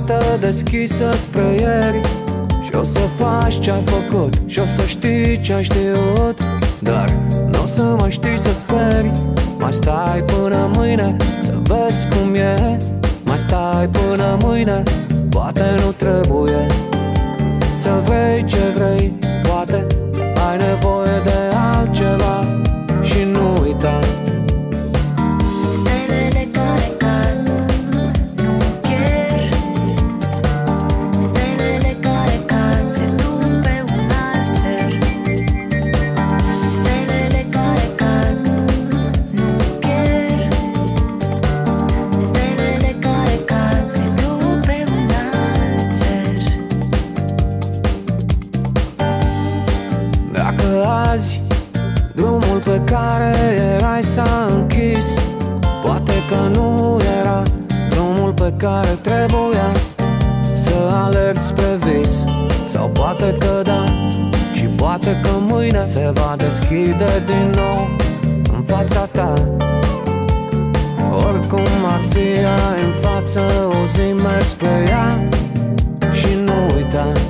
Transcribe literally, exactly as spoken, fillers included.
poartă deschisă spre ieri. Și o să faci ce-ai făcut și o să știi ce-ai știut, dar nu o să mai știi să speri. Mai stai până mâine să vezi cum e. Mai stai până mâine, poate nu trebuie să vrei ce vrei. Poate ai nevoie de altceva și nu uita. Stelele care cad nu pierd. Stelele care cad se duc pe un alt cer. Stelele care cad nu pierd. Stelele care cad se duc pe un alt cer. Dacă azi drumul pe care erai s-a închis, poate că nu era drumul pe care trebuia să alergi spre vis. Sau poate că da, și poate că mâine se va deschide din nou în fața ta. Oricum ar fi, ai în față o zi, mergi spre ea și nu uita.